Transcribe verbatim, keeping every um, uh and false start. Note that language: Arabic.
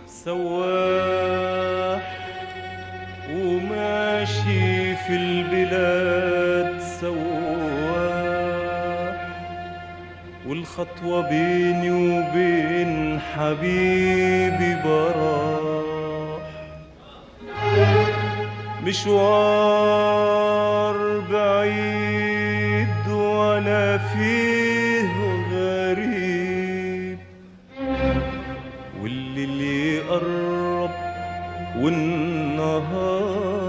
سواح وماشي في البلاد سواح، والخطوة بيني وبين حبيبي براح، مشوار بعيد وانا فيه غريب، والليل يقرب والنهار